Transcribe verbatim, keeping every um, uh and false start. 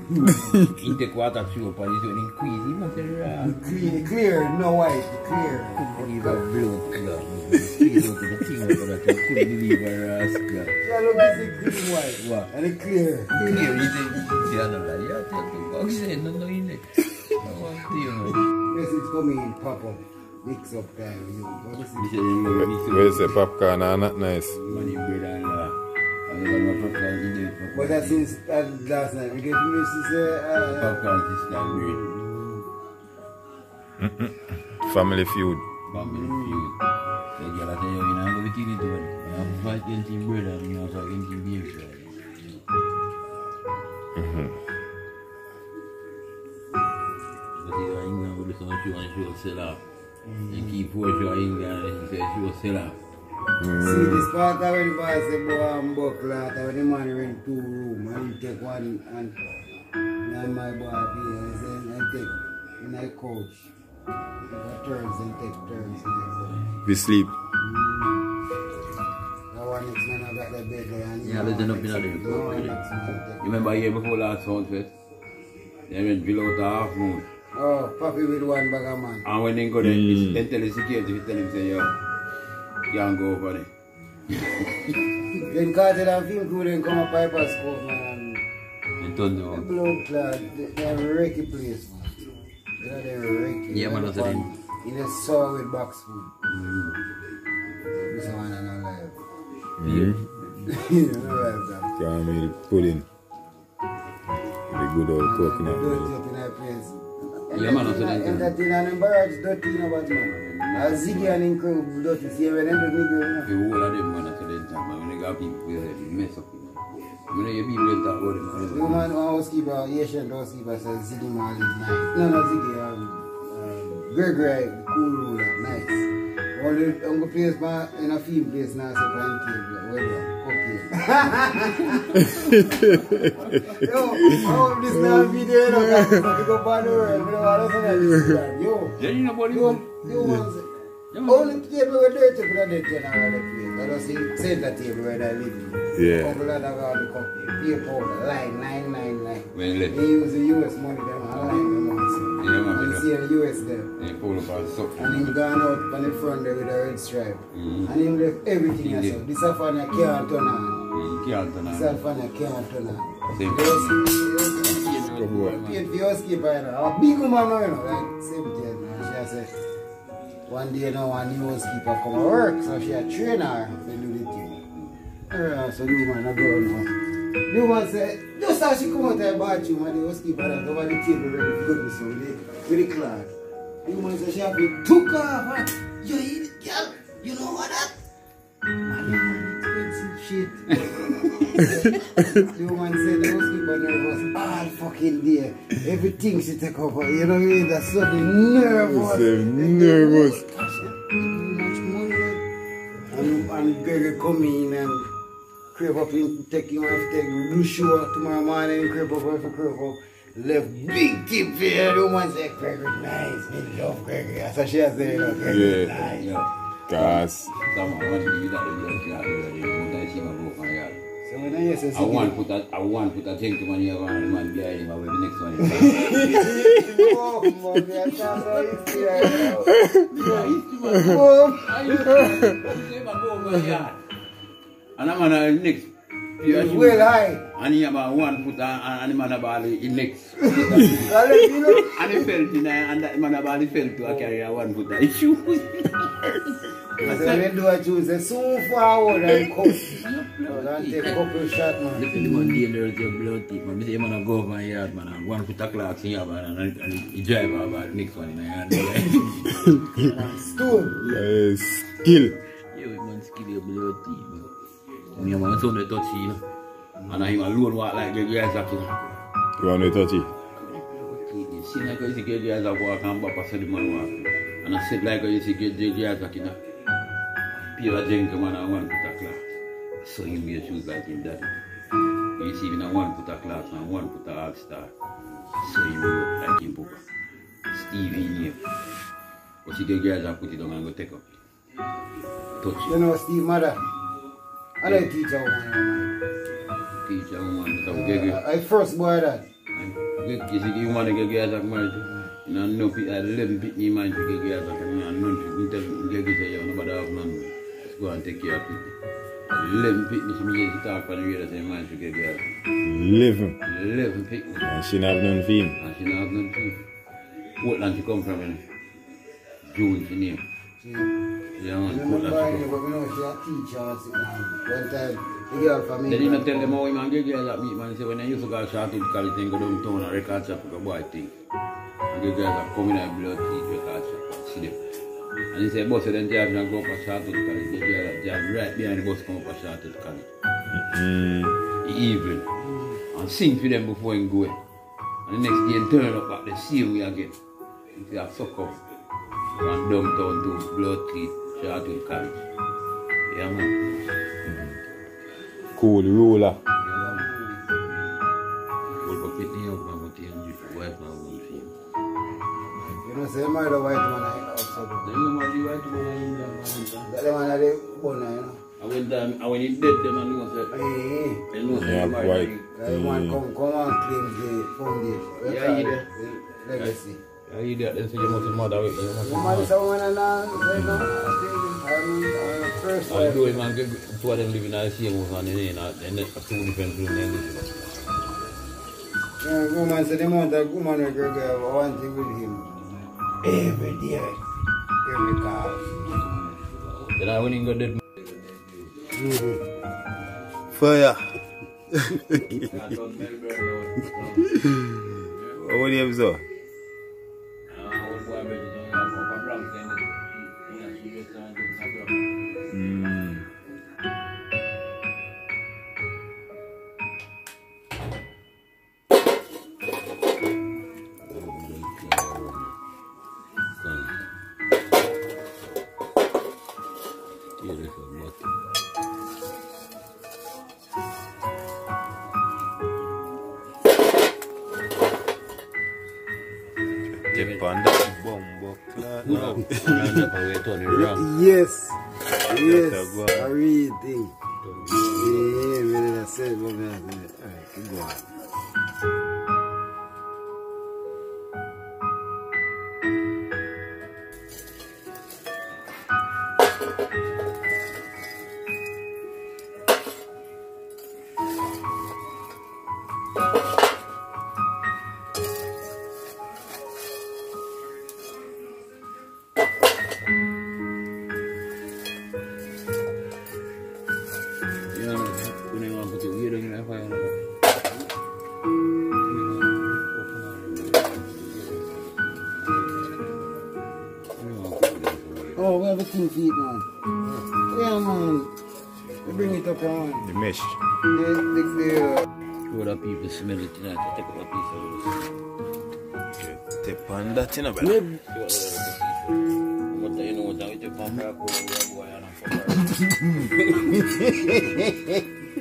He take water through upon his own increase. He must have clear, clear, no white, clear. couldn't believe a blood clot. Squeeze out the thing over that. I couldn't believe a rascal. Yeah, look, this is green white. What? And it's clear. Clear, he said, the other guy, yeah, tell the box in, no, no, in it. I want to, you know. Message coming in, pop up. Mix up time. You know, this He said, you know, mix up. Where's the popcorn? Are not nice. Money, bread, and uh, I'm going to popcorn in it. but that's since uh, last night. We get to say, uh, Popcorn is like bread. Family feud. Family feud. So, girl, I tell you, you know, I'm going to be T V doing. You have to fight against your brother, and you have to fight against your beer. Mm-hmm. But he's in England with this one, she wants to sell out. And keep pushing in England, and he said she will sell out. Mm. see this part of when the boy say, boy, I'm buckle out, when the man rent two rooms, and he take one, and, and my boy here, he said, I take, and I coach. Take turns and take turns. We sleep. That one next man I got the bed there. And Yeah, let's end up in there. No, next man take. You remember here before last Soundfest? They went below the half moon. Oh, Papi with one bag of man. And when they go there, Mm. they tell the security, they tell him, say, yo, you can't go over there. Then Carter and film crew then come up Piper Scope, man. They don't The know. blood clot, they, they have a wrecky place, man. You know, they're wrecky. Yeah, man, that's the it. In a saw with box food. Mm. This one and not live. Mm-hmm. You know, like that. Can make the pudding. The good old coconut Dirty milk. up in that place. Yeah, man, that's what I And that thing and them barrage dirty, you know what, man. And Ziggy and him crew dirty. See, when they do nigga, The whole of them, man, that's what they talk about. When they got people, they mess up. You know. When they people, they talk about them. the woman, one housekeeper, Asian housekeeper says Ziggy man is nice. No, no, Ziggy, um, um, Gregory, the cool ruler, nice. Only, I'm going to place man in a field place now, so I can table. Well done, okay. Yo, I hope this now video, you know, guys. I go by the world, you know, I don't know that. Yo, Then you know what you yo, want? yo, one say, only table where they take that they take out of the place. I don't see center table where they live. Yeah. Couple of them the copy, beer powder, line nine nine nine. When They they use the U S money them and line them also. Yeah, man, And they you see the U S there. they pull up our sock. And him gone out on the front there with a red stripe. Mm. And him left everything He as did. well. This a fan can't turn on. You can't turn This on. a fan can't turn on. Same. Paid for your skipper, you know. A big woman now, you know, like seventy, man. She has said, one day now a new housekeeper come to work, so she a train her to do the thing. Uh, so the woman a girl now. The woman said, just as she come out of the bathroom and the housekeeper that over the table ready to go so with the, with the cloth. The woman said she have to took off and you eat it, girl. You know what that? And the man expensive shit. The woman said the housekeeper nervous all fucking day. Everything she take over, you know what I mean? That's so nervous. So nervous. Gosh, much money. And, and Gregory come in and creep up in, take him off, take blue show tomorrow morning, creep up and creep up. Left big tip here. The woman said, Gregory nice, me love Gregory. That's what she has said, you know, Gregory Yeah. nice. Yeah. Gas. Someone want to give that to the yard. One time she might go for a yard. So when I hear say, I want put a, I want put a thing to one here and the man behind him. I will the next one. Is oh, man, I can't know it's here. and I'm on the next. It's well high. And he about one foot and the man about the next. I let you know. And he fell to and that man about the fell to carry a one foot of shoes. I said, when do I choose? It's so forward and come. I'm going to take a couple of shots, man. Look at the man dangerous, your blood teeth, man. I say, man, I go over my yard, man, and one foot of clocks in here, man, and, and he drive about the next one in the yard. Stone. Uh, skill. Yeah, man, skill your blood teeth, man. And your man, son, they touch you, and him alone walk like the guys are, you know. You want to touch it? You see, like you see, the guys are walk and Papa said the man walk. And I said, like you see, the guys are, you know. Pure gentleman and one foot of clock. So you wear shoes like him, daddy. You see him in one foot of clock and one foot of all-star. So you look like him, Papa. Stevie name. But see the guys are put it on and go take up. Touch You it. know, Steve, mother. I don't teach a woman. Teach a woman that I'm getting. Uh, I first boy that. You see, you want to get a marriage. You know, no people, I live in Pitney, man, to get a none to get a nobody have none. Let's go and take care of Pitney. Live in Pitney, me to talk on the way that man to get a Live. Live in Pitney. And she have none for him. And she have none for him. Portland she come from, June, she name. Yeah, man, Portland she come from. I know she a teacher or something. One time, the girl from me. Then you tell them how we man get girls at meet, man. Say when I used to go short to college and go downtown and record shop for a boy thing. And the girls are coming out blood teeth record shop and see them. And he said, boss, then Jav and go up a short to college. The girl that Jav right behind the bus come up a short to college. Mm. The evening. And sing for them before he go. And the next day he turn up at the same way again. He say, I suck up. From downtown to blood teeth, short to college. Yeah, man. Cool ruler. You know, say, marry the white man outside. Then you marry white man in India, man. That the man that they born, you know. And when them, and when he dead, them and know say, Hey, they know say Yeah, you marry white. him. that one come, come and claim the foundation. Yeah, he did. The legacy. Yeah, you did. They say you must be mother with them. You must be You marry mother. someone and all, say, no, I mean, uh, first I wife. do it, man. Two of them living in the same house and they and they two different rooms. They live. Yeah, woman said the amount of woman with girl have one thing with him. Every day. Every car. Then I when he got dead. Mm-hmm. Fire. What do you have, sir? Mm. Tip on that bomb Yes. That's Yes. a good- A real thing. Yeah, man, that's it. Alright, keep going. Oh, we have a two feet, man. Yeah, man. We bring it up on. The mesh. The, the, the, uh, Other people smell it tonight. I take up a piece of this. Tip on that, you know, brother. nib. But you know what I take from Morocco, we are going on for